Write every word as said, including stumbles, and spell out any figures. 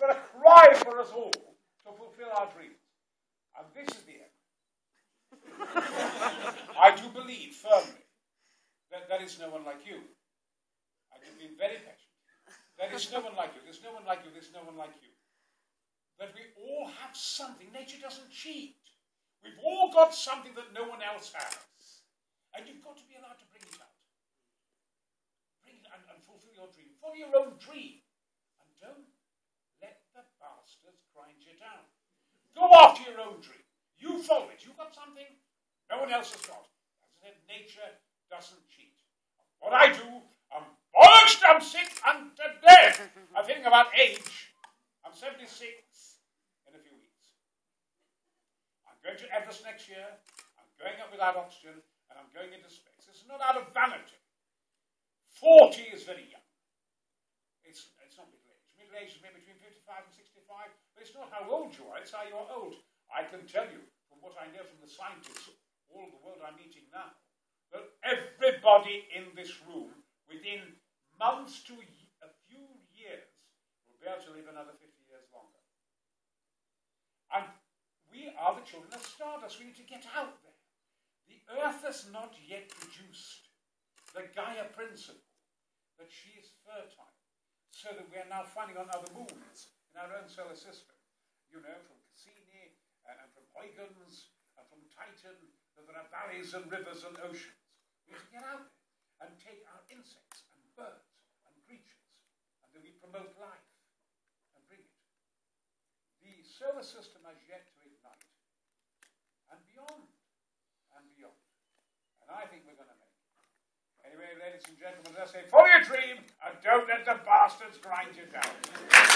got a cry for us all to fulfill our dreams. And this is the end. I do believe firmly that there is no one like you. I have been very patient. There is no one like you. There's no one like you. There's no one like you. But we all have something. Nature doesn't cheat. We've all got something that no one else has. And you've got to be allowed to bring it out. Bring it and, and fulfill your dream. Follow your own dream. And don't let the bastards grind you down. Go after your own dream. You follow it. You've got something no one else has got. As I said, nature doesn't cheat. What I do, I'm bollocks, I'm sick unto death. I'm thinking about age. I'm seventy-six in a few weeks. I'm going to Everest next year. I'm going up without oxygen, and I'm going into space. It's not out of vanity. Forty is very young. It's, it's not middle age. Middle age is maybe between fifty-five and sixty-five, but it's not how old you are, it's how you're old. I can tell you, from what I know from the scientists, all the world I'm meeting now, that everybody in this room, within months to a few years, will be able to live another fifty years longer. And we are the children of stardust. We need to get out there. The Earth has not yet produced the Gaia principle, that she is fertile, so that we are now finding on other moons in our own solar system. You know, from Cassini and, and from Huygens and from Titan, that there are valleys and rivers and oceans. We need to get out there and take our insects and birds and creatures, and then we promote life and bring it. The solar system has yet to ignite, and beyond, and beyond. And I think we're going to make it. Anyway, ladies and gentlemen, as I say, follow your dream, and don't let the bastards grind you down.